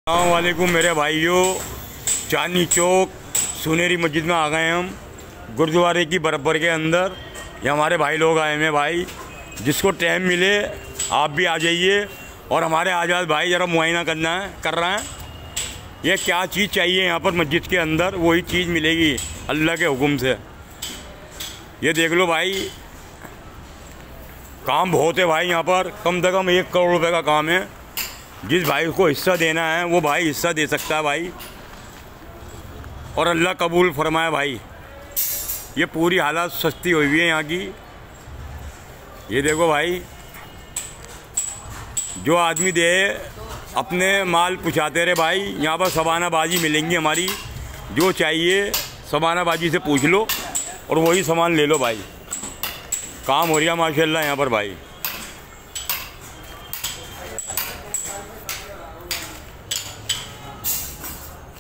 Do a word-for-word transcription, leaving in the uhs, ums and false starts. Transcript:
अस्सलाम वालेकुम मेरे भाइयों। चांदनी चौक सुनहरी मस्जिद में आ गए हम, गुरुद्वारे की बराबर के अंदर। ये हमारे भाई लोग आए हैं भाई, जिसको टाइम मिले आप भी आ जाइए। और हमारे आज़ाद भाई ज़रा मुआयना करना है कर रहे हैं, ये क्या चीज़ चाहिए यहाँ पर मस्जिद के अंदर वही चीज़ मिलेगी अल्लाह के हुक्म से। ये देख लो भाई, काम बहुत है भाई यहाँ पर, कम से कम एक करोड़ रुपए का काम है। जिस भाई को हिस्सा देना है वो भाई हिस्सा दे सकता है भाई, और अल्लाह कबूल फरमाए भाई। ये पूरी हालत सस्ती हुई हुई है यहाँ की। ये देखो भाई, जो आदमी दे अपने माल पुछाते रहे भाई। यहाँ पर सबाना बाजी मिलेंगी हमारी, जो चाहिए सबाना बाजी से पूछ लो और वही सामान ले लो भाई। काम हो रहा है माशाल्लाह यहाँ पर भाई।